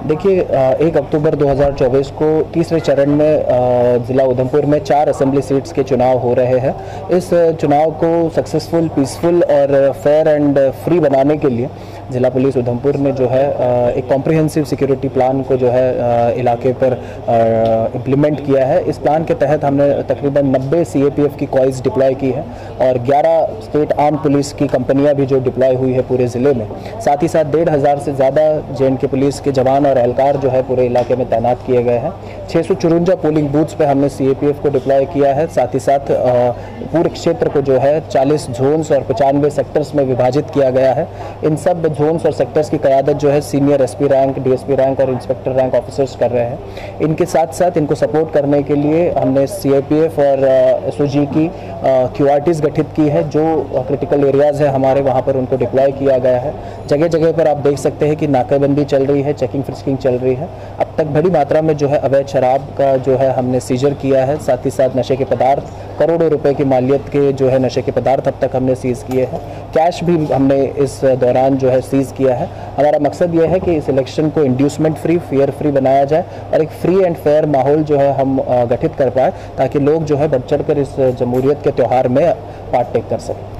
देखिए 1 अक्टूबर 2024 को तीसरे चरण में ज़िला उधमपुर में 4 असेंबली सीट्स के चुनाव हो रहे हैं। इस चुनाव को सक्सेसफुल, पीसफुल और फेयर एंड फ्री बनाने के लिए ज़िला पुलिस उधमपुर ने जो है एक कॉम्प्रिहेंसिव सिक्योरिटी प्लान को जो है इलाके पर इम्प्लीमेंट किया है। इस प्लान के तहत हमने तकरीबन 90 CAPF की कॉइज डिप्लॉय की है और 11 स्टेट आर्म पुलिस की कंपनियां भी जो डिप्लॉय हुई है पूरे ज़िले में। साथ ही साथ 1,500 से ज़्यादा JNK पुलिस के जवान और एहलकार जो है पूरे इलाके में तैनात किए गए हैं। 654 पोलिंग बूथ्स पे हमने CAPF को डिप्लॉय किया है। साथ ही साथ पूरे क्षेत्र को जो है 40 जोन्स और 95 सेक्टर्स में विभाजित किया गया है। इन सब जोन्स और सेक्टर्स की क़यादत जो है senior SP rank, DSP rank और इंस्पेक्टर रैंक ऑफिसर्स कर रहे हैं। इनके साथ साथ इनको सपोर्ट करने के लिए हमने CAPF और SOG की QRTs गठित की है। जो क्रिटिकल एरियाज़ है हमारे, वहाँ पर उनको डिप्लॉय किया गया है। जगह जगह पर आप देख सकते हैं कि नाकाबंदी चल रही है, चेकिंग फ्रिस्किंग चल रही है। अब तक बड़ी मात्रा में जो है अवैध शराब का जो है हमने सीजर किया है। साथ ही साथ नशे के पदार्थ, करोड़ों रुपए की मालियत के जो है नशे के पदार्थ अब तक हमने सीज़ किए हैं। कैश भी हमने इस दौरान जो है सीज़ किया है। हमारा मकसद यह है कि इस इलेक्शन को इंड्यूसमेंट फ्री, फेयर फ्री बनाया जाए और एक फ्री एंड फेयर माहौल जो है हम गठित कर पाए, ताकि लोग जो है बढ़ चढ़ कर इस जमहूरियत के त्यौहार में पार्ट टेक कर सकें।